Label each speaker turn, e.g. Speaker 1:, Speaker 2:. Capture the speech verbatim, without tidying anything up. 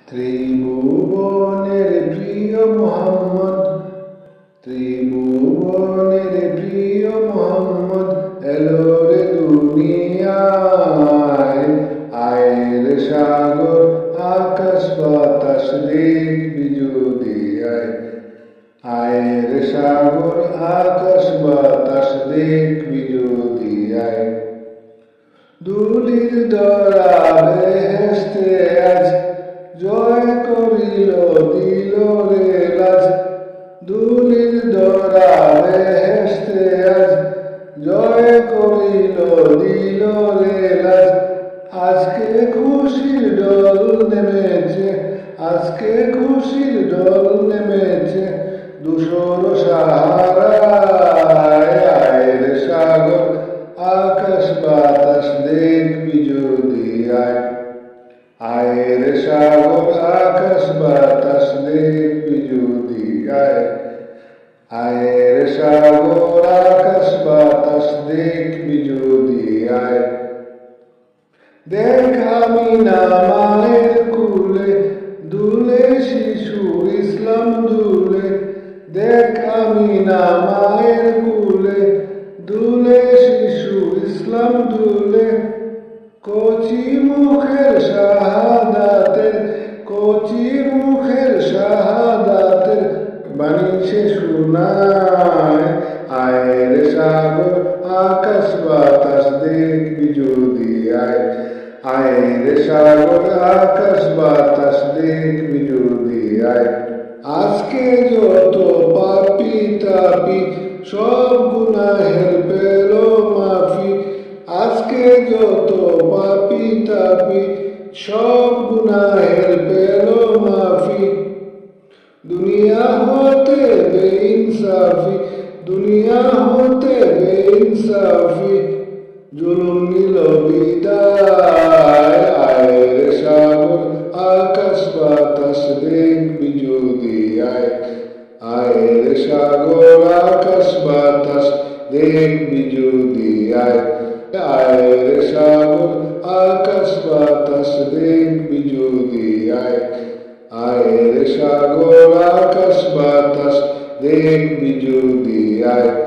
Speaker 1: ত্রিভুবনের প্রিয় মোহাম্মদ, ত্রিভুবনের প্রিয় মোহাম্মদ এলো রে দুনিয়ায়। আয়ের সাগর আকাশ বাতাস দেখবি যদি আয়, আয়ের সাগর আকাশ বাতাস দেখবি যদি আয়। ধুলির ধরা বেহেশতে আজ জয় করিল দিল রে লাজ, ধুলির ধরা বেহেশতে আজ জয় করিল দিল রে লাজ। আজকে খুশির ডল নেমেছে, আজকে খুশির ডল নেমেছে ধূসর সাহারায়। আয়ের সাগর আকাশ বাতাস দেখবি যদি আয়, আয়ের সাগর আকাশ বাতাস দেখবি যদি আয়। আয়ের সাগর আকাশ বাতাস দেখবি যদি আয়। দেখ আমিনা মায়ের কুলে দুলে শিশু ইসলাম দুলে, দেখ আমিনা মায়ের কুলে দুলে শিশু ইসলাম দুলে। কচি মুখের শাহাদাতের, কচি মুখের শাহাদাতের বাণী সে শোনায়। আয়ের সাগর আকাশ বাতাস দেখবি যদি আয়, আয়ের সাগর আকাশ বাতাস দেখবি যদি আয়। আজকে যত পাপী তাপী সব গুনাহের পেল মাফি, আজকে যত পাপী তাপী সব গুনাহের পেল মাফি। দুনিয়া হতে বেইনসাফি, দুনিয়া হতে বেইনসাফি জুলুম নিল বিদায়। আয়ের সাগর আকাশ বাতাস দেখবি যদি আয়, আয়ের সাগর আকাশ বাতাস দেখবি যদি আয়। আয়ের সাগর আকাশ বাতাস দেখবি যদি আয়, আয়ের সাগর আকাশ বাতাস দেখবি যদি আয়।